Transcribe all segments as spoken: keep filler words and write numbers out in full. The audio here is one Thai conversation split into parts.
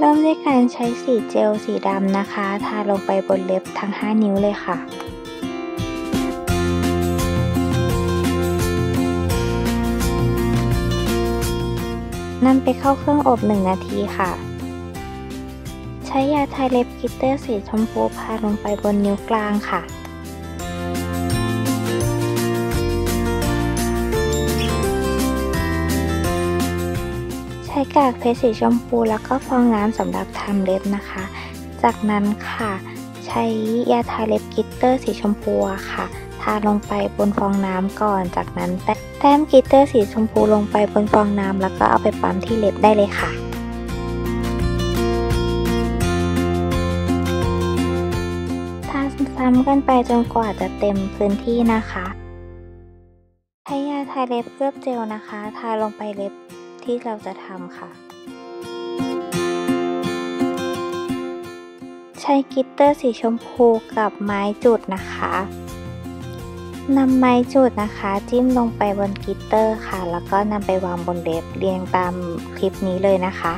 ริ่มด้วยการใช้สีเจลสีดำนะคะทาลงไปบนเล็บทั้งห้านิ้วเลยค่ะนำไปเข้าเครื่องอบหนึ่งนาทีค่ะใช้ยาทาเล็บกลิตเตอร์สีชมพูทาลงไปบนนิ้วกลางค่ะใช้กากเพชรสีชมพูแล้วก็ฟองน้ำสำหรับทำเล็บนะคะจากนั้นค่ะใช้ยาทาเล็บกลิตเตอร์สีชมพูค่ะทาลงไปบนฟองน้ำก่อนจากนั้นแต้มกลิตเตอร์สีชมพูลงไปบนฟองน้ำแล้วก็เอาไปปั๊มที่เล็บได้เลยค่ะทาซ้ำกันไปจนกว่าจะเต็มพื้นที่นะคะใช้ยาทาเล็บเคลือบเจลนะคะทาลงไปเล็บที่เราจะทำค่ะใช้กลิตเตอร์สีชมพูกับไม้จุดนะคะนำไม้จุดนะคะจิ้มลงไปบนกลิตเตอร์ค่ะแล้วก็นำไปวางบนเล็บเรียงตามคลิปนี้เลยนะคะ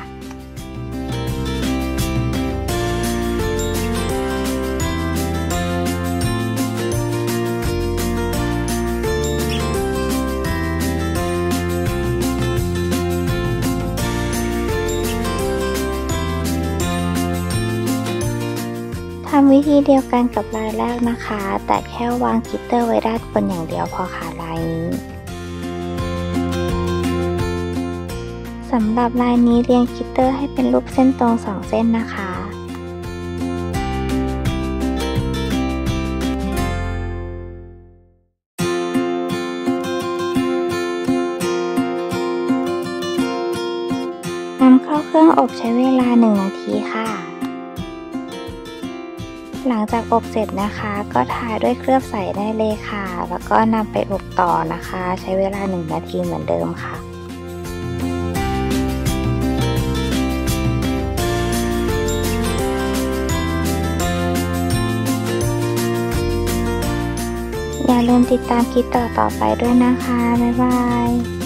ทำวิธีเดียวกันกับลายแรกนะคะแต่แค่วางกลิตเตอร์ไว้ด้านบนอย่างเดียวพอค่ะลายนี้สำหรับลายนี้เรียงกลิตเตอร์ให้เป็นรูปเส้นตรงสองเส้นนะคะนำเข้าเครื่องอบใช้เวลาหนึ่งนาทีค่ะหลังจากอบเสร็จนะคะก็ทาด้วยเคลือบใสได้เลยค่ะแล้วก็นำไปอบต่อนะคะใช้เวลาหนึ่งนาทีเหมือนเดิมค่ะอย่าลืมติดตามคลิปต่อๆไปด้วยนะคะบ๊ายบาย